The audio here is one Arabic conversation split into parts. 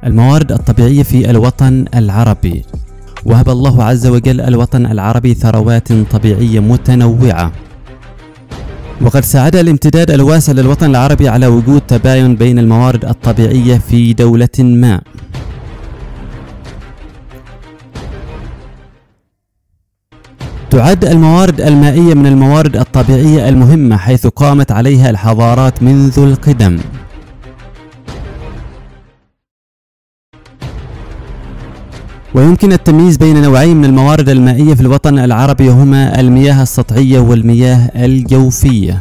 الموارد الطبيعية في الوطن العربي. وهب الله عز وجل الوطن العربي ثروات طبيعية متنوعة، وقد ساعد الامتداد الواسع للوطن العربي على وجود تباين بين الموارد الطبيعية في دولة ما. تعد الموارد المائية من الموارد الطبيعية المهمة، حيث قامت عليها الحضارات منذ القدم. ويمكن التمييز بين نوعين من الموارد المائية في الوطن العربي، هما المياه السطحية والمياه الجوفية.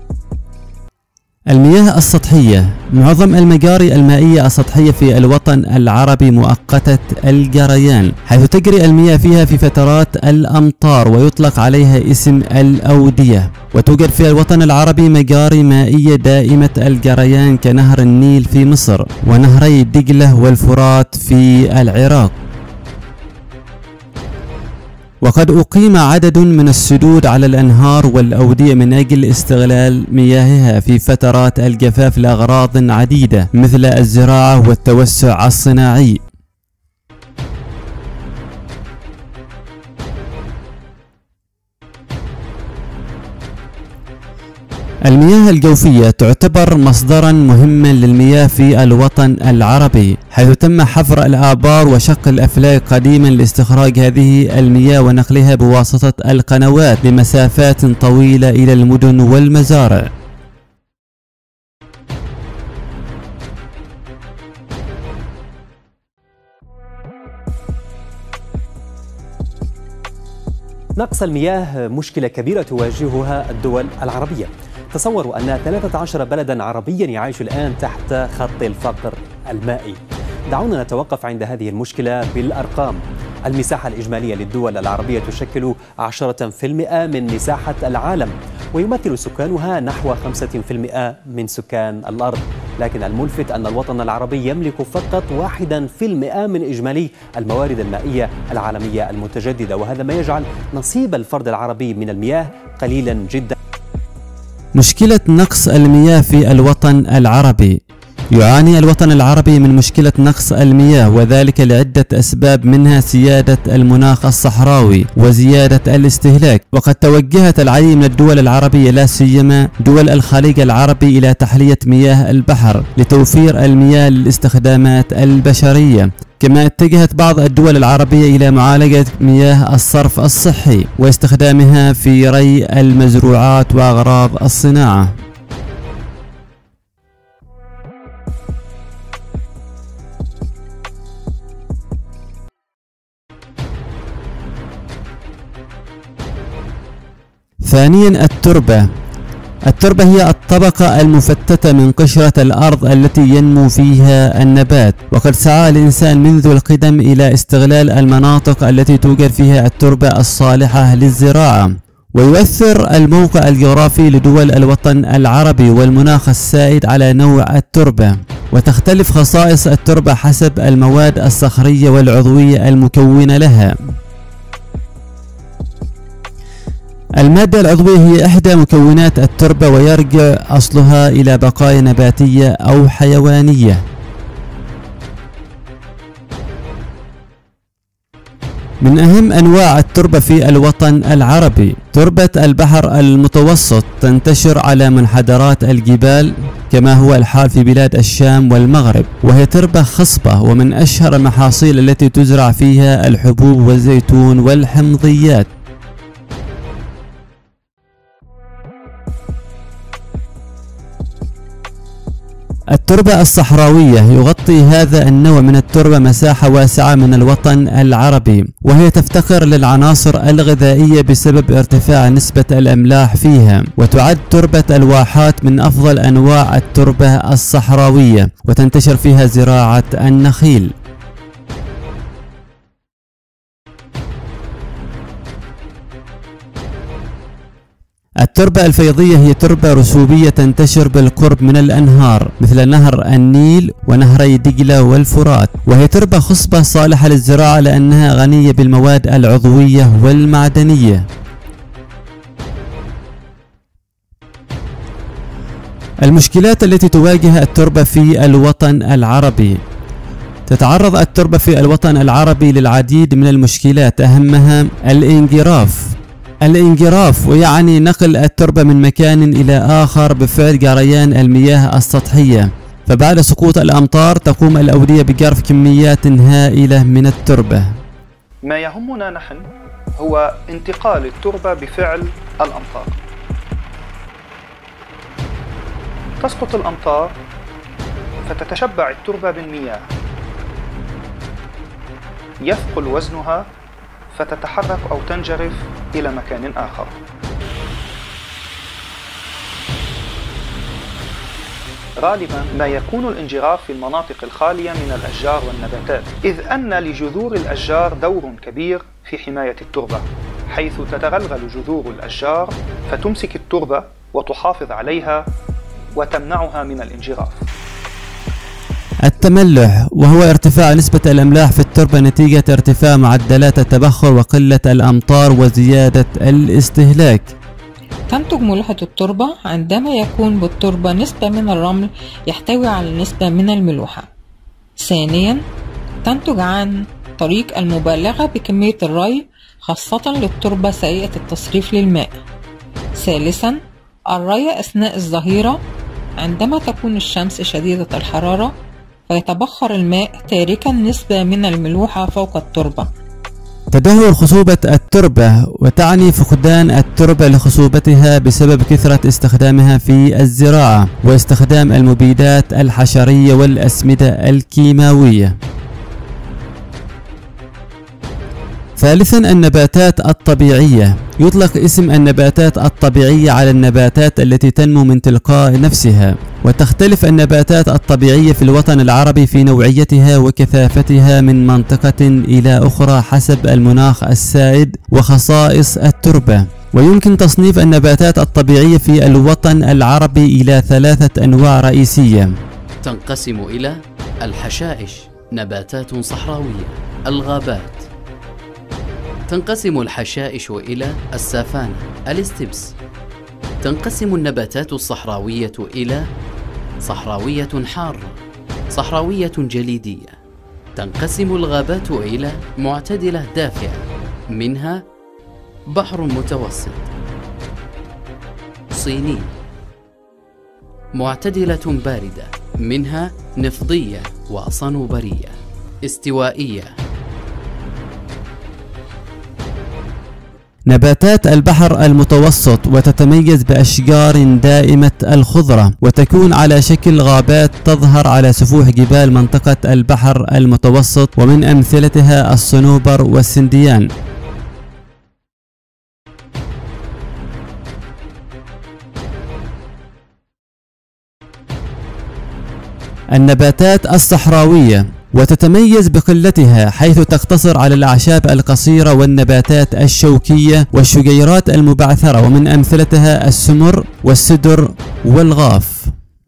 المياه السطحية: معظم المجاري المائية السطحية في الوطن العربي مؤقتة الجريان، حيث تجري المياه فيها في فترات الأمطار ويطلق عليها اسم الأودية. وتوجد في الوطن العربي مجاري مائية دائمة الجريان كنهر النيل في مصر، ونهري دجلة والفرات في العراق. وقد أقيم عدد من السدود على الأنهار والأودية من أجل استغلال مياهها في فترات الجفاف لأغراض عديدة، مثل الزراعة والتوسع الصناعي. المياه الجوفية تعتبر مصدرا مهما للمياه في الوطن العربي، حيث تم حفر الآبار وشق الأفلاك قديما لاستخراج هذه المياه ونقلها بواسطة القنوات لمسافات طويلة إلى المدن والمزارع. نقص المياه مشكلة كبيرة تواجهها الدول العربية. تصوروا أن 13 بلدا عربيا يعيش الآن تحت خط الفقر المائي. دعونا نتوقف عند هذه المشكلة بالأرقام. المساحة الإجمالية للدول العربية تشكل 10% من مساحة العالم، ويمثل سكانها نحو 5% من سكان الأرض. لكن الملفت أن الوطن العربي يملك فقط 1% من إجمالي الموارد المائية العالمية المتجددة، وهذا ما يجعل نصيب الفرد العربي من المياه قليلا جدا. مشكلة نقص المياه في الوطن العربي. يعاني الوطن العربي من مشكلة نقص المياه، وذلك لعدة أسباب، منها سيادة المناخ الصحراوي وزيادة الاستهلاك. وقد توجهت العديد من الدول العربية لا سيما دول الخليج العربي إلى تحلية مياه البحر لتوفير المياه للاستخدامات البشرية. كما اتجهت بعض الدول العربية إلى معالجة مياه الصرف الصحي واستخدامها في ري المزروعات وأغراض الصناعة. ثانيا، التربة هي الطبقة المفتتة من قشرة الأرض التي ينمو فيها النبات. وقد سعى الإنسان منذ القدم إلى استغلال المناطق التي توجد فيها التربة الصالحة للزراعة. ويؤثر الموقع الجغرافي لدول الوطن العربي والمناخ السائد على نوع التربة، وتختلف خصائص التربة حسب المواد الصخرية والعضوية المكونة لها. المادة العضوية هي إحدى مكونات التربة، ويرجع أصلها إلى بقايا نباتية أو حيوانية. من أهم أنواع التربة في الوطن العربي تربة البحر المتوسط، تنتشر على منحدرات الجبال كما هو الحال في بلاد الشام والمغرب، وهي تربة خصبة، ومن أشهر المحاصيل التي تزرع فيها الحبوب والزيتون والحمضيات. التربة الصحراوية يغطي هذا النوع من التربة مساحة واسعة من الوطن العربي، وهي تفتقر للعناصر الغذائية بسبب ارتفاع نسبة الأملاح فيها. وتعد تربة الواحات من أفضل أنواع التربة الصحراوية، وتنتشر فيها زراعة النخيل. التربة الفيضية هي تربة رسوبية تنتشر بالقرب من الأنهار مثل نهر النيل ونهري دجلة والفرات، وهي تربة خصبة صالحة للزراعة لأنها غنية بالمواد العضوية والمعدنية. المشكلات التي تواجه التربة في الوطن العربي: تتعرض التربة في الوطن العربي للعديد من المشكلات، أهمها الانجراف، ويعني نقل التربة من مكان إلى آخر بفعل جريان المياه السطحية، فبعد سقوط الأمطار تقوم الأودية بجرف كميات هائلة من التربة. ما يهمنا نحن هو انتقال التربة بفعل الأمطار. تسقط الأمطار فتتشبع التربة بالمياه، يثقل وزنها فتتحرك أو تنجرف إلى مكان آخر. غالبا ما يكون الانجراف في المناطق الخالية من الأشجار والنباتات، إذ أن لجذور الأشجار دور كبير في حماية التربة، حيث تتغلغل جذور الأشجار فتمسك التربة وتحافظ عليها وتمنعها من الانجراف. التملح، وهو ارتفاع نسبة الأملاح في التربة نتيجة ارتفاع معدلات التبخر وقلة الأمطار وزيادة الاستهلاك. تنتج ملوحة التربة عندما يكون بالتربة نسبة من الرمل يحتوي على نسبة من الملوحة. ثانيا، تنتج عن طريق المبالغة بكمية الري خاصة للتربة سيئة التصريف للماء. ثالثا، الري أثناء الظهيرة عندما تكون الشمس شديدة الحرارة فيتبخر الماء تاركا نسبة من الملوحة فوق التربة. تدهور خصوبة التربة، وتعني فقدان التربة لخصوبتها بسبب كثرة استخدامها في الزراعة واستخدام المبيدات الحشرية والأسمدة الكيماوية. ثالثا، النباتات الطبيعية. يطلق اسم النباتات الطبيعية على النباتات التي تنمو من تلقاء نفسها، وتختلف النباتات الطبيعية في الوطن العربي في نوعيتها وكثافتها من منطقة إلى أخرى حسب المناخ السائد وخصائص التربة. ويمكن تصنيف النباتات الطبيعية في الوطن العربي إلى 3 أنواع رئيسية. تنقسم إلى الحشائش، نباتات صحراوية. الغابات، تنقسم الحشائش إلى السافانا، الاستبس. تنقسم النباتات الصحراوية إلى صحراوية حارة، صحراوية جليدية. تنقسم الغابات إلى معتدلة دافئة، منها بحر متوسط، صيني. معتدلة باردة، منها نفضية وصنوبرية. استوائية. نباتات البحر المتوسط، وتتميز بأشجار دائمة الخضرة، وتكون على شكل غابات تظهر على سفوح جبال منطقة البحر المتوسط، ومن أمثلتها الصنوبر والسنديان. النباتات الصحراوية، وتتميز بقلتها حيث تقتصر على الأعشاب القصيرة والنباتات الشوكية والشجيرات المبعثرة، ومن أمثلتها السمر والسدر والغاف.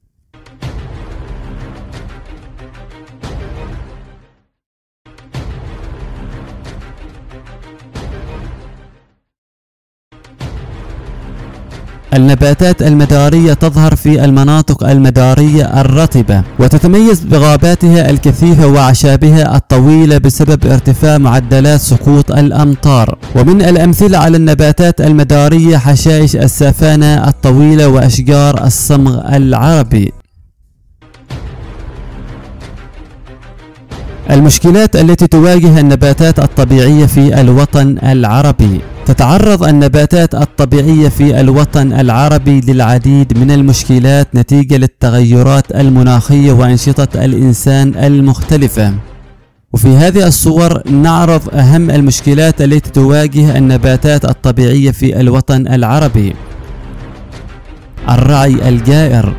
النباتات المدارية تظهر في المناطق المدارية الرطبة، وتتميز بغاباتها الكثيفة وأعشابها الطويلة بسبب ارتفاع معدلات سقوط الأمطار. ومن الأمثلة على النباتات المدارية حشائش السافانا الطويلة وأشجار الصمغ العربي. المشكلات التي تواجه النباتات الطبيعية في الوطن العربي. تتعرض النباتات الطبيعية في الوطن العربي للعديد من المشكلات نتيجة للتغيرات المناخية وأنشطة الإنسان المختلفة. وفي هذه الصور نعرض أهم المشكلات التي تواجه النباتات الطبيعية في الوطن العربي. الرعي الجائر،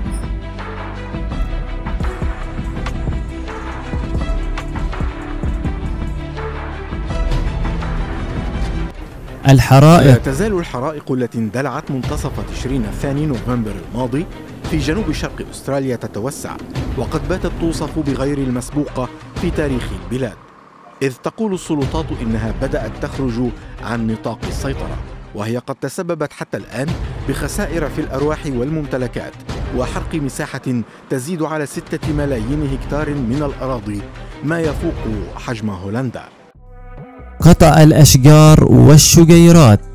الحرائق. لا تزال الحرائق التي اندلعت منتصف تشرين الثاني نوفمبر الماضي في جنوب شرق أستراليا تتوسع، وقد باتت توصف بغير المسبوقة في تاريخ البلاد، إذ تقول السلطات إنها بدأت تخرج عن نطاق السيطرة، وهي قد تسببت حتى الآن بخسائر في الأرواح والممتلكات، وحرق مساحة تزيد على 6 ملايين هكتار من الأراضي، ما يفوق حجم هولندا. قطع الأشجار والشجيرات